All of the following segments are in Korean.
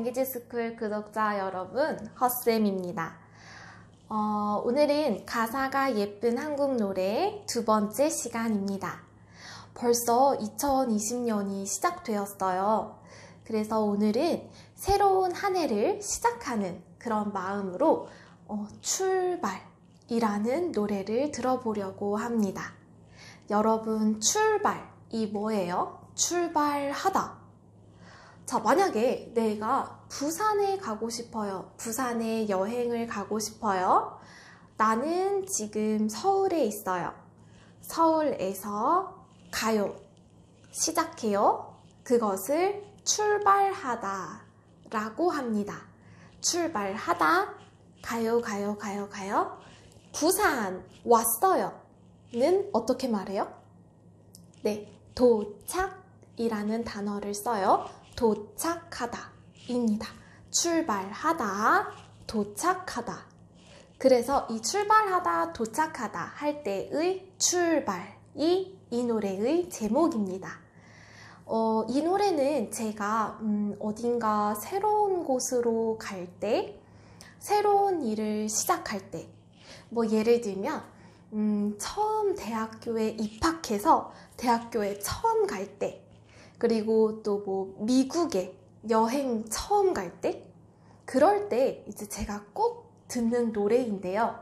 랭귀지 스쿨 구독자 여러분, 허쌤입니다. 오늘은 가사가 예쁜 한국 노래 두 번째 시간입니다. 벌써 2020년이 시작되었어요. 그래서 오늘은 새로운 한 해를 시작하는 그런 마음으로 출발이라는 노래를 들어보려고 합니다. 여러분, 출발이 뭐예요? 출발하다. 자, 만약에 내가 부산에 가고 싶어요. 부산에 여행을 가고 싶어요. 나는 지금 서울에 있어요. 서울에서 가요. 시작해요. 그것을 출발하다 라고 합니다. 출발하다. 가요. 부산 왔어요. 는 어떻게 말해요? 네, 도착이라는 단어를 써요. 도착하다 입니다. 출발하다, 도착하다. 그래서 이 출발하다, 도착하다 할 때의 출발이 이 노래의 제목입니다. 이 노래는 제가 어딘가 새로운 곳으로 갈 때, 새로운 일을 시작할 때, 예를 들면 처음 대학교에 입학해서 대학교에 처음 갈 때, 그리고 또 미국에 여행 처음 갈 때, 그럴 때 이제 제가 꼭 듣는 노래인데요.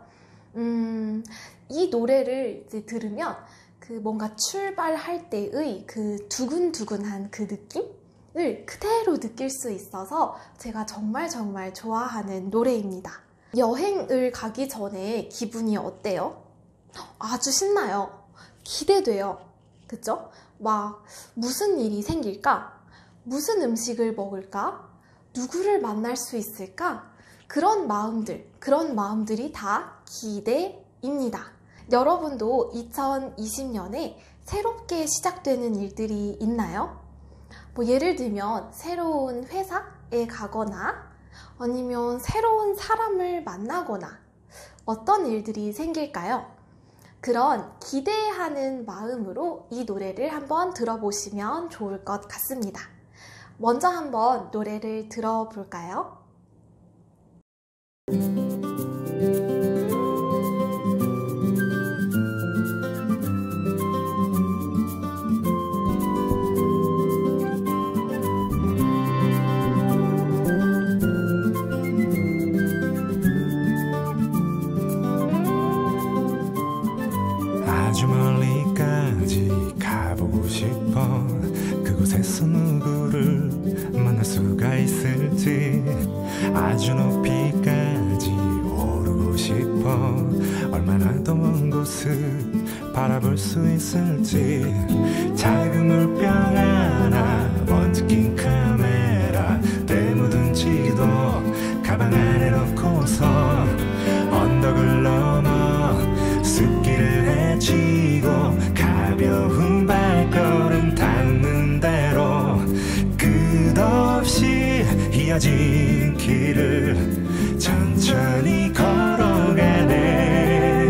이 노래를 이제 들으면 뭔가 출발할 때의 그 두근두근한 그 느낌을 그대로 느낄 수 있어서 제가 정말 좋아하는 노래입니다. 여행을 가기 전에 기분이 어때요? 아주 신나요. 기대돼요. 그쵸? 무슨 일이 생길까? 무슨 음식을 먹을까? 누구를 만날 수 있을까? 그런 마음들이 다 기대입니다. 여러분도 2020년에 새롭게 시작되는 일들이 있나요? 예를 들면 새로운 회사에 가거나 아니면 새로운 사람을 만나거나 어떤 일들이 생길까요? 그런 기대하는 마음으로 이 노래를 한번 들어보시면 좋을 것 같습니다. 먼저 한번 노래를 들어볼까요? 아주 멀리까지 가보고 싶어. 그곳에서 누구를 만날 수가 있을지. 아주 높이까지 오르고 싶어. 얼마나 더 먼 곳을 바라볼 수 있을지. 작은 물병 하나, 먼지 낀 카메라, 때 묻은 지도 가방 안에 넣고서 언덕을 넘어 숲길을 헤치고 가벼운 발걸음 닿는 대로 끝없이 이어진 길을 천천히 걸어가네.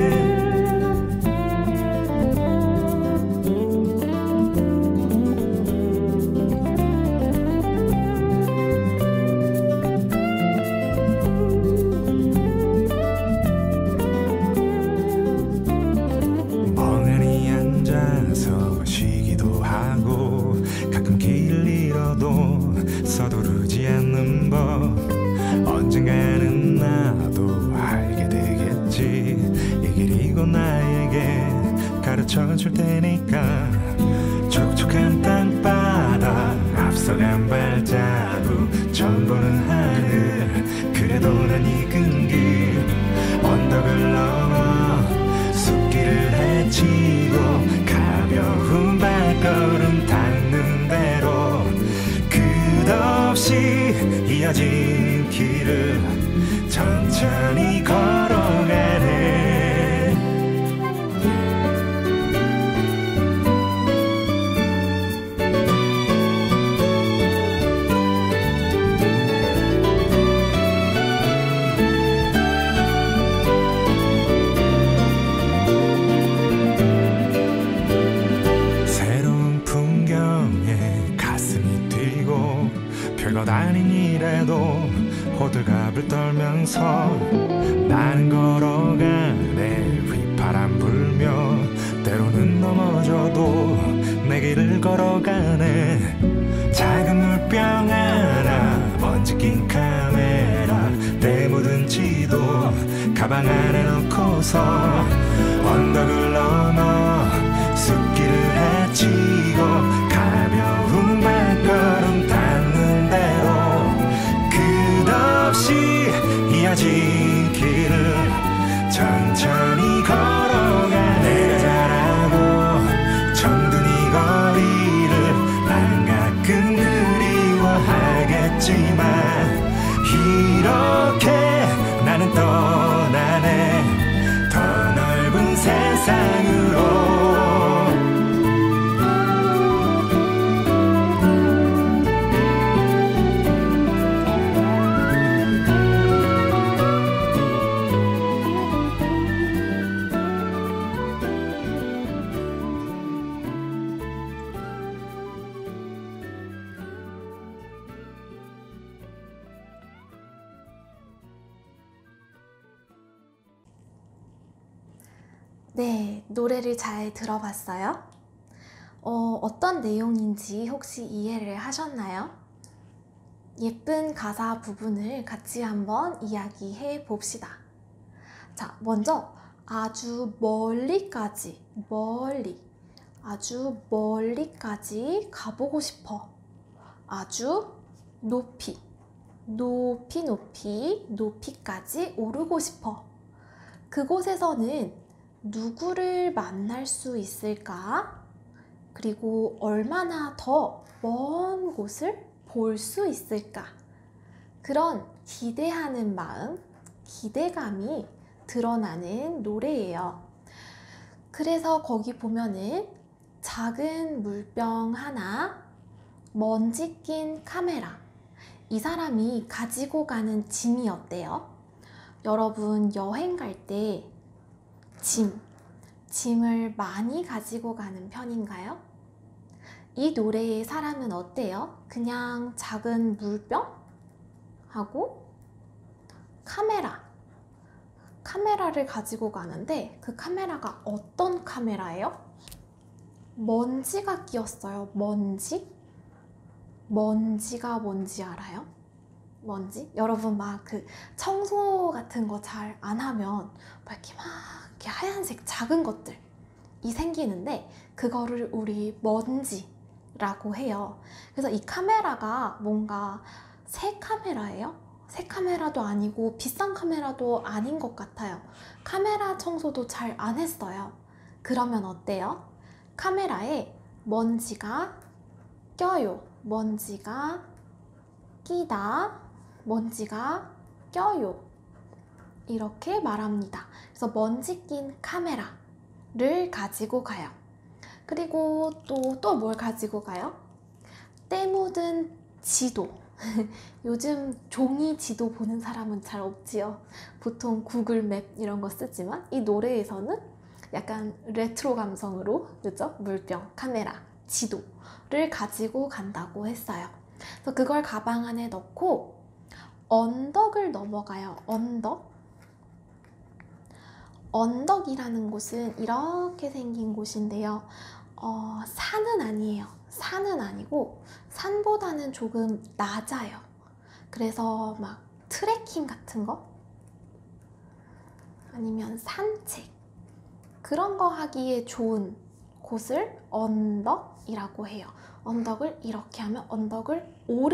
가끔 길을 잃어도 서두르지 않는 법. 언젠가는 나도 알게 되겠지. 이 길이 곧 나에게 가르쳐 줄 테니까. 촉촉한 땅바닥, 앞서간 발자국, 처음 보는 하늘. 그래도 난 익은 길, 언덕을 넘어 숲길을 헤치고 가벼운 발걸음 닿는 대로 끝없이 이어진 길을 천천히 걸어가네. 별것 아닌 아니래도 호들갑을 떨면서 나는 걸어가네. 휘파람 불며 때로는 넘어져도 내 길을 걸어가네. 작은 물병 하나, 먼지 낀 카메라, 때 묻은 지도 가방 안에 넣고서 언덕을 넘어 숲길을 헤치고 가벼운 발걸음 닿는 대로 끝없이 이어진 길을 천천히 걸어가. 내가 잘하고 정든 이 거리를 나는 가끔 그리워하겠지만 이렇게 나는 떠나네. 더 넓은 세상으로. 네, 노래를 잘 들어봤어요? 어떤 내용인지 혹시 이해를 하셨나요? 예쁜 가사 부분을 같이 한번 이야기해 봅시다. 자, 먼저 아주 아주 멀리까지 가보고 싶어. 아주 높이까지 오르고 싶어. 그곳에서는 누구를 만날 수 있을까? 그리고 얼마나 더 먼 곳을 볼 수 있을까? 그런 기대하는 마음, 기대감이 드러나는 노래예요. 그래서 거기 보면은 작은 물병 하나, 먼지 낀 카메라. 이 사람이 가지고 가는 짐이 어때요? 여러분 여행 갈 때 짐을 많이 가지고 가는 편인가요? 이 노래의 사람은 어때요? 그냥 작은 물병하고 카메라를 가지고 가는데 그 카메라가 어떤 카메라예요? 먼지가 끼었어요. 먼지가 뭔지 알아요? 먼지? 여러분 막 그 청소 같은 거 잘 안 하면 막 이렇게 하얀색 작은 것들이 생기는데 그거를 우리 먼지라고 해요. 그래서 이 카메라가 뭔가 새 카메라예요? 새 카메라도 아니고 비싼 카메라도 아닌 것 같아요. 카메라 청소도 잘 안 했어요. 그러면 어때요? 카메라에 먼지가 껴요. 먼지가 끼다, 먼지가 껴요. 이렇게 말합니다. 그래서 먼지 낀 카메라를 가지고 가요. 그리고 또 뭘 가지고 가요? 때 묻은 지도. 요즘 종이 지도 보는 사람은 잘 없지요. 보통 구글 맵 이런 거 쓰지만 이 노래에서는 약간 레트로 감성으로, 그죠? 물병, 카메라, 지도를 가지고 간다고 했어요. 그래서 그걸 가방 안에 넣고 언덕을 넘어가요. 언덕이라는 곳은 이렇게 생긴 곳인데요. 산은 아니에요. 산은 아니고 산보다는 조금 낮아요. 그래서 막 트레킹 같은 거 아니면 산책 그런 거 하기에 좋은 곳을 언덕이라고 해요. 언덕을 이렇게 하면 언덕을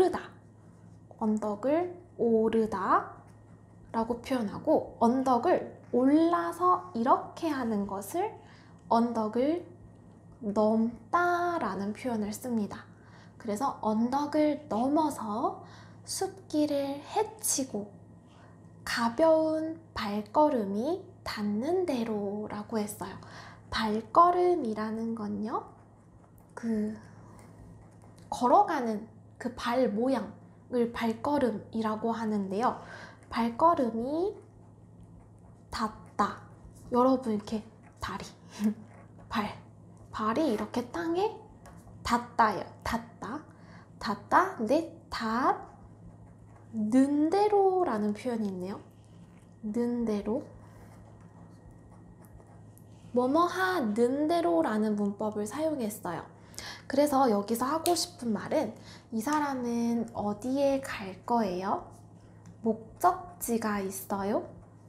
오르다 라고 표현하고, 언덕을 올라서 이렇게 하는 것을 언덕을 넘다 라는 표현을 씁니다. 그래서 언덕을 넘어서 숲길을 헤치고 가벼운 발걸음이 닿는 대로 라고 했어요. 발걸음이라는 건요, 걸어가는 그 발 모양을 발걸음이라고 하는데요. 발걸음이 닿다. 여러분 이렇게 다리, 발이 이렇게 땅에 닿다예요. 닿다. 근데 는 대로라는 표현이 있네요. 는 대로. 뭐뭐 하는 대로라는 문법을 사용했어요. 그래서 여기서 하고 싶은 말은 이 사람은 어디에 갈 거예요? 목적지가 있어요?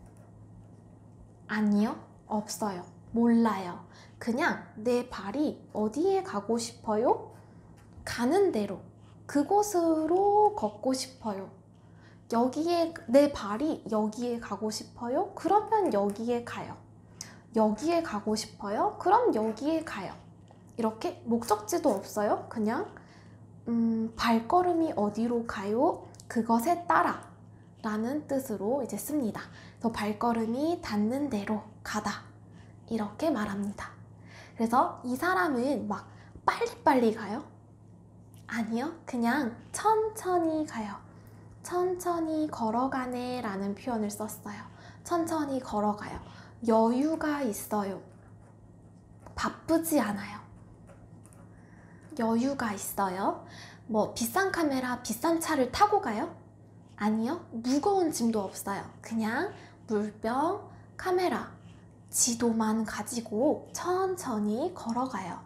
아니요, 없어요. 몰라요. 그냥 내 발이 어디에 가고 싶어요? 가는 대로. 그곳으로 걷고 싶어요. 여기에, 내 발이 여기에 가고 싶어요? 그러면 여기에 가요. 여기에 가고 싶어요? 그럼 여기에 가요. 이렇게 목적지도 없어요. 그냥 발걸음이 어디로 가요? 그것에 따라 라는 뜻으로 이제 씁니다. 그래서 발걸음이 닿는 대로 가다 이렇게 말합니다. 그래서 이 사람은 막 빨리빨리 가요? 아니요, 그냥 천천히 가요. 천천히 걸어가네 라는 표현을 썼어요. 천천히 걸어가요. 여유가 있어요. 바쁘지 않아요. 여유가 있어요. 뭐 비싼 카메라, 비싼 차를 타고 가요? 아니요, 무거운 짐도 없어요. 그냥 물병, 카메라, 지도만 가지고 천천히 걸어가요.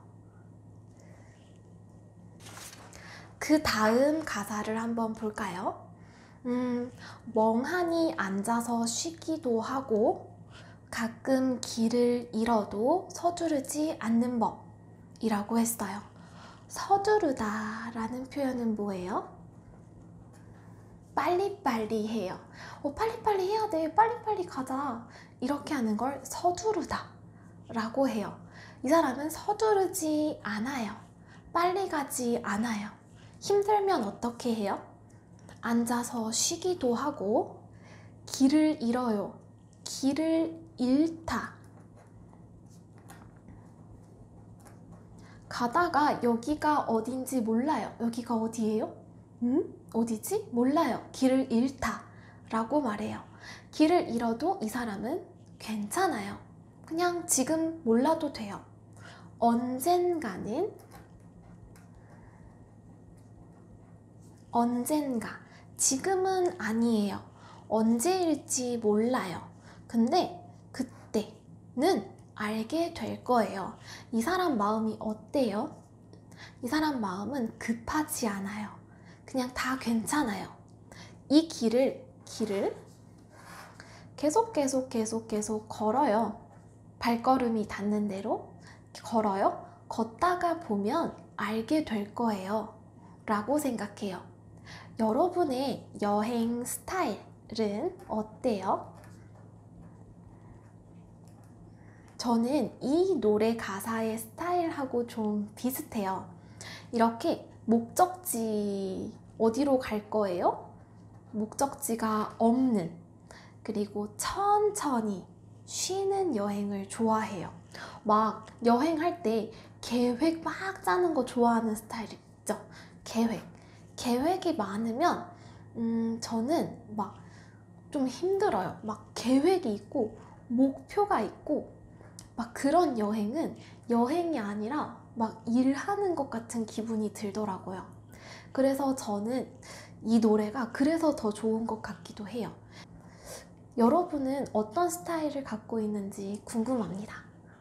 그 다음 가사를 한번 볼까요? 멍하니 앉아서 쉬기도 하고 가끔 길을 잃어도 서두르지 않는 법이라고 했어요. 서두르다 라는 표현은 뭐예요? 빨리빨리 해요. 빨리빨리 해야 돼. 빨리빨리 가자. 이렇게 하는 걸 서두르다 라고 해요. 이 사람은 서두르지 않아요. 빨리 가지 않아요. 힘들면 어떻게 해요? 앉아서 쉬기도 하고 길을 잃어요. 길을 잃다. 가다가 여기가 어딘지 몰라요. 여기가 어디예요? 어디지? 몰라요. 길을 잃다 라고 말해요. 길을 잃어도 이 사람은 괜찮아요. 그냥 지금 몰라도 돼요. 언젠가, 지금은 아니에요. 언제일지 몰라요. 근데 그때는 알게 될 거예요. 이 사람 마음이 어때요? 이 사람 마음은 급하지 않아요. 그냥 다 괜찮아요. 이 길을 계속 걸어요. 발걸음이 닿는 대로 걸어요. 걷다가 보면 알게 될 거예요. 라고 생각해요. 여러분의 여행 스타일은 어때요? 저는 이 노래 가사의 스타일하고 좀 비슷해요. 이렇게 목적지 어디로 갈 거예요? 목적지가 없는, 그리고 천천히 쉬는 여행을 좋아해요. 막 여행할 때 계획 막 짜는 거 좋아하는 스타일 있죠? 계획이 많으면 저는 막 좀 힘들어요. 막 계획이 있고 목표가 있고 막 그런 여행은 여행이 아니라 막 일하는 것 같은 기분이 들더라고요. 그래서 저는 이 노래가 그래서 더 좋은 것 같기도 해요. 여러분은 어떤 스타일을 갖고 있는지 궁금합니다.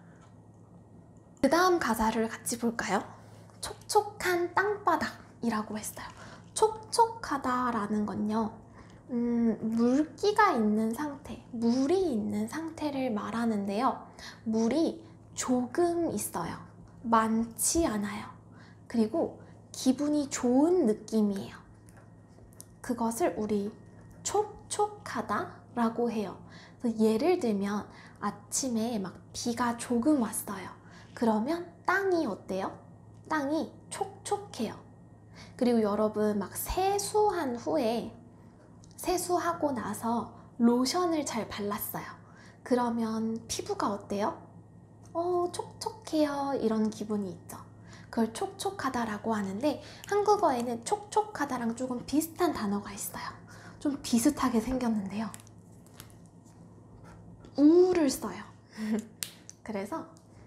그 다음 가사를 같이 볼까요? 촉촉한 땅바닥이라고 했어요. 촉촉하다라는 건요, 물기가 있는 상태, 물이 있는 상태를 말하는데요. 물이 조금 있어요. 많지 않아요. 그리고 기분이 좋은 느낌이에요. 그것을 우리 촉촉하다라고 해요. 그래서 예를 들면 아침에 막 비가 조금 왔어요. 그러면 땅이 어때요? 땅이 촉촉해요. 그리고 여러분 막 세수한 후에 세수하고 나서 로션을 잘 발랐어요. 그러면 피부가 어때요? 촉촉해요. 이런 기분이 있죠. 그걸 촉촉하다라고 하는데 한국어에는 촉촉하다랑 조금 비슷한 단어가 있어요. 좀 비슷하게 생겼는데요. 우를 써요. 그래서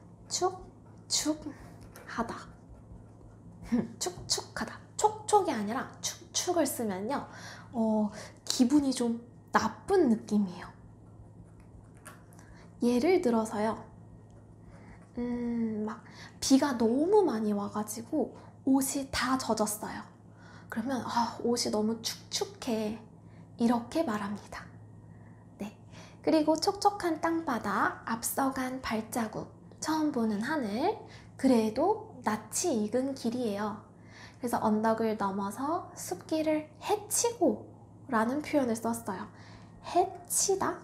축축하다. 축축하다. 촉촉이 아니라 축축을 쓰면요. 기분이 좀 나쁜 느낌이에요. 예를 들어서요. 막 비가 너무 많이 와가지고 옷이 다 젖었어요. 그러면 옷이 너무 축축해, 이렇게 말합니다. 네. 그리고 촉촉한 땅바닥, 앞서간 발자국, 처음 보는 하늘, 그래도 낯이 익은 길이에요. 그래서 언덕을 넘어서 숲길을 헤치고 라는 표현을 썼어요. 헤치다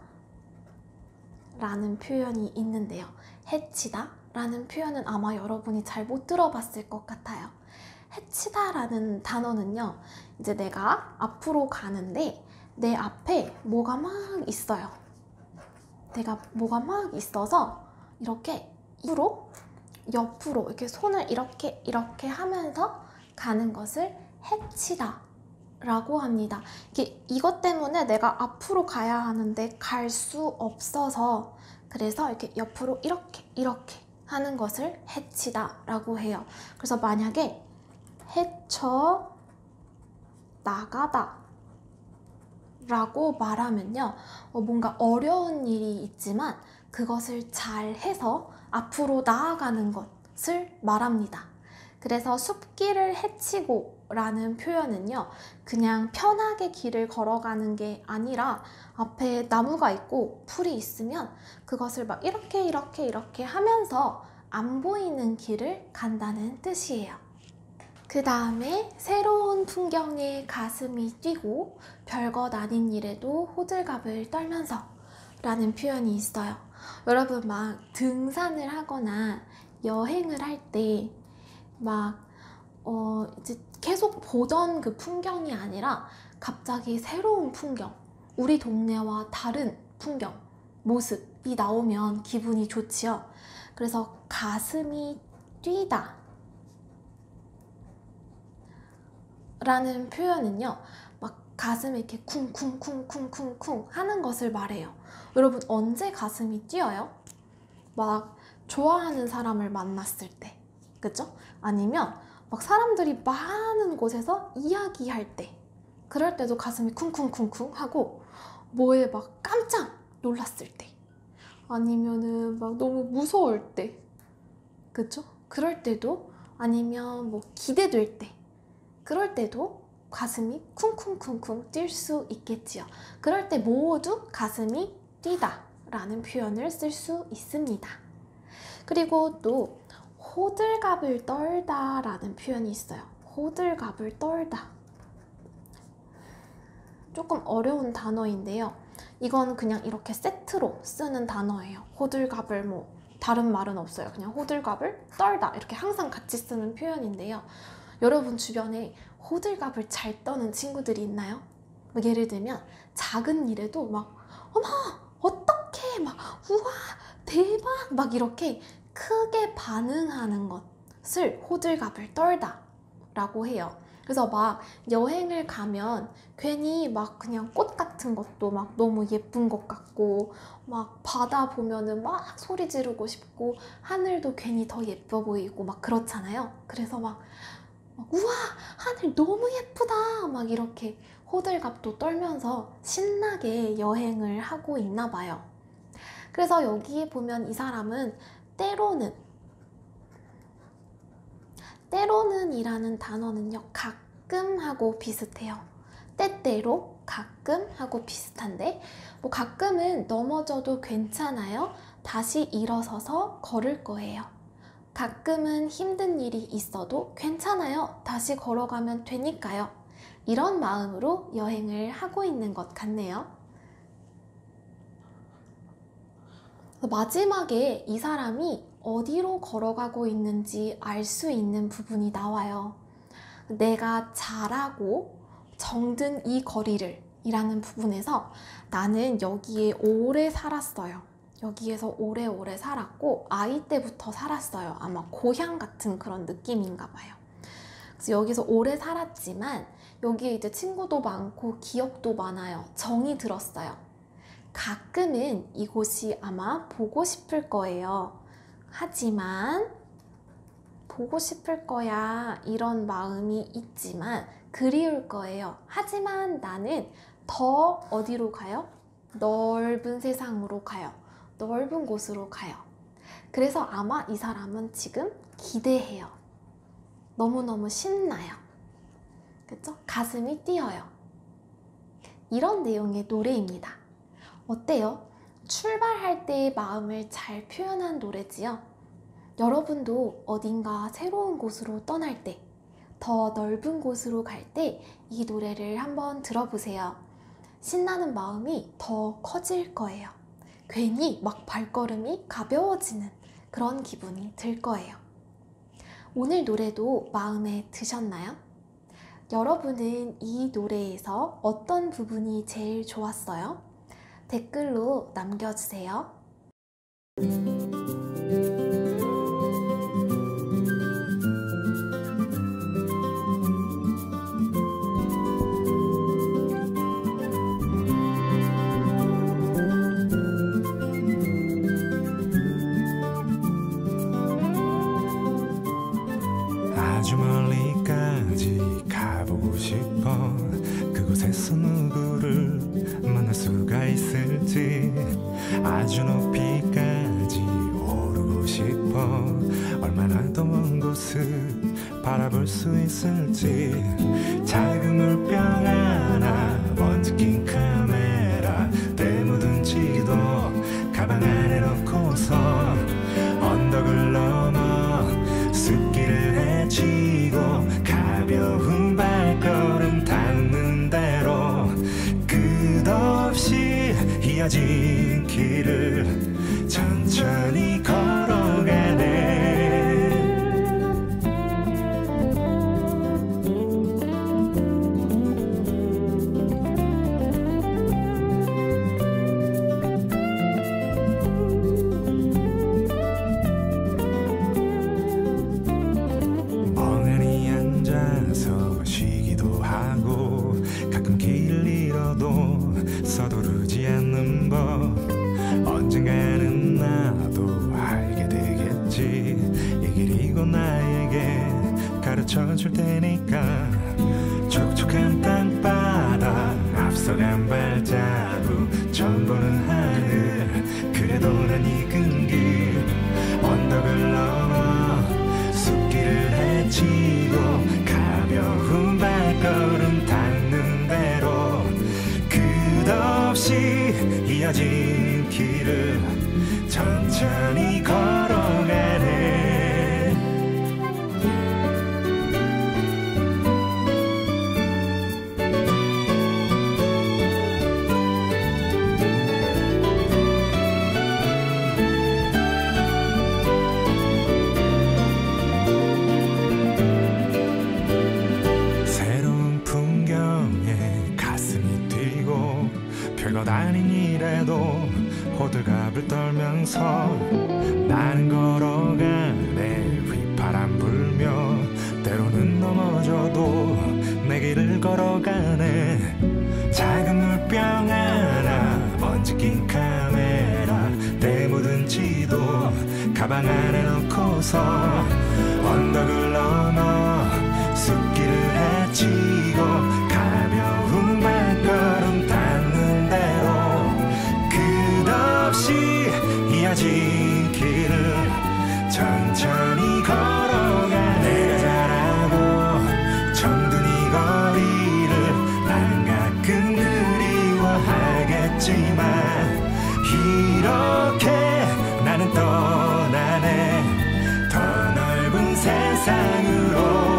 라는 표현이 있는데요. 헤치다 라는 표현은 아마 여러분이 잘 못 들어봤을 것 같아요. 헤치다 라는 단어는요, 이제 내가 앞으로 가는데 내 앞에 뭐가 막 있어요. 내가 뭐가 막 있어서 이렇게 옆으로 이렇게 손을 이렇게 하면서 가는 것을 헤치다 라고 합니다. 이것 때문에 내가 앞으로 가야 하는데 갈 수 없어서, 그래서 이렇게 옆으로 이렇게 하는 것을 헤치다 라고 해요. 그래서 만약에 헤쳐 나가다 라고 말하면요, 뭔가 어려운 일이 있지만 그것을 잘 해서 앞으로 나아가는 것을 말합니다. 그래서 숲길을 헤치고 라는 표현은요, 그냥 편하게 길을 걸어가는 게 아니라 앞에 나무가 있고 풀이 있으면 그것을 막 이렇게 하면서 안 보이는 길을 간다는 뜻이에요. 그 다음에 새로운 풍경에 가슴이 뛰고 별것 아닌 일에도 호들갑을 떨면서 라는 표현이 있어요. 여러분 막 등산을 하거나 여행을 할 때 막 이제 계속 보던 그 풍경이 아니라 갑자기 새로운 풍경, 우리 동네와 다른 풍경, 모습이 나오면 기분이 좋지요. 그래서 가슴이 뛰다 라는 표현은요, 막 가슴이 이렇게 쿵쿵쿵쿵쿵쿵 하는 것을 말해요. 여러분 언제 가슴이 뛰어요? 막 좋아하는 사람을 만났을 때, 그쵸? 아니면 막 사람들이 많은 곳에서 이야기할 때, 그럴 때도 가슴이 쿵쿵쿵쿵 하고, 뭐에 막 깜짝 놀랐을 때, 아니면은 막 너무 무서울 때, 그쵸? 그럴 때도, 아니면 뭐 기대될 때, 그럴 때도 가슴이 쿵쿵쿵쿵 뛸 수 있겠지요. 그럴 때 모두 가슴이 뛰다 라는 표현을 쓸 수 있습니다. 그리고 또 호들갑을 떨다 라는 표현이 있어요. 호들갑을 떨다. 조금 어려운 단어인데요. 이건 그냥 이렇게 세트로 쓰는 단어예요. 호들갑을 다른 말은 없어요. 그냥 호들갑을 떨다 이렇게 항상 같이 쓰는 표현인데요. 여러분 주변에 호들갑을 잘 떠는 친구들이 있나요? 예를 들면 작은 일에도 막 어머 어떡해 막 우와 대박 막 이렇게 크게 반응하는 것을 호들갑을 떨다 라고 해요. 그래서 막 여행을 가면 괜히 막 그냥 꽃 같은 것도 막 너무 예쁜 것 같고, 막 바다 보면은 막 소리 지르고 싶고, 하늘도 괜히 더 예뻐 보이고 막 그렇잖아요. 그래서 막 우와 하늘 너무 예쁘다 막 이렇게 호들갑도 떨면서 신나게 여행을 하고 있나 봐요. 그래서 여기 보면 이 사람은 때로는 이라는 단어는요, 가끔 하고 비슷해요. 때때로, 가끔 하고 비슷한데, 가끔은 넘어져도 괜찮아요. 다시 일어서서 걸을 거예요. 가끔은 힘든 일이 있어도 괜찮아요. 다시 걸어가면 되니까요. 이런 마음으로 여행을 하고 있는 것 같네요. 마지막에 이 사람이 어디로 걸어가고 있는지 알 수 있는 부분이 나와요. 내가 잘하고 정든 이 거리를 이라는 부분에서 나는 여기에 오래 살았어요. 여기에서 오래오래 살았고 아이 때부터 살았어요. 아마 고향 같은 그런 느낌인가 봐요. 그래서 여기서 오래 살았지만 여기에 이제 친구도 많고 기억도 많아요. 정이 들었어요. 가끔은 이곳이 아마 보고 싶을 거예요. 하지만 보고 싶을 거야 이런 마음이 있지만 그리울 거예요. 하지만 나는 더 어디로 가요? 넓은 세상으로 가요. 넓은 곳으로 가요. 그래서 아마 이 사람은 지금 기대해요. 너무너무 신나요. 그쵸? 가슴이 뛰어요. 이런 내용의 노래입니다. 어때요? 출발할 때의 마음을 잘 표현한 노래지요? 여러분도 어딘가 새로운 곳으로 떠날 때, 더 넓은 곳으로 갈 때 이 노래를 한번 들어보세요. 신나는 마음이 더 커질 거예요. 괜히 막 발걸음이 가벼워지는 그런 기분이 들 거예요. 오늘 노래도 마음에 드셨나요? 여러분은 이 노래에서 어떤 부분이 제일 좋았어요? 댓글로 남겨주세요. 아주 멀리까지 가보고 싶어. 그곳에서 누구를 만날 수가 있을지. 아주 높이까지 오르고 싶어. 얼마나 더 먼 곳을 바라볼 수 있을지. 작은 물병 하나, 먼지 낀 카메라, 때 묻은 지도 가방 안에 넣고서 언덕을 넘어 숲길을 헤치고 가벼운 발걸음 닿는 대로 끝없이 이어진 길을 천천히 걸어가네. 쉬기도 하고 가끔 길을 잃어도 서두르지 않는 법. 언젠가는 나도 알게 되겠지. 이 길이 곧 나에게 가르쳐 줄 테니까. 촉촉한 땅바닥, 앞서간 발자국, 처음 보는 하늘. 그래도 난 익은 길, 언덕을 넘어 숲길을 헤치고 가벼운 발걸음 닿는 대로 끝없이 이어진 길을 천천히 걸어가네. 별것 아닌 일에도 호들갑을 떨면서 나는 걸어가네. 휘파람 불며 때로는 넘어져도 내 길을 걸어가네. 작은 물병 하나, 먼지 낀 카메라, 때 묻은 지도 가방 안에 넣고서 언덕을 넘어 숲길을 헤치고 가벼운 발걸음 닿는 대로 끝없이 이어진 길을 천천히 걸어가. 내가 잘하고 정든 이 거리를 나는 가끔 그리워하겠지만 이렇게 나는 떠나네. 더 넓은 세상으로.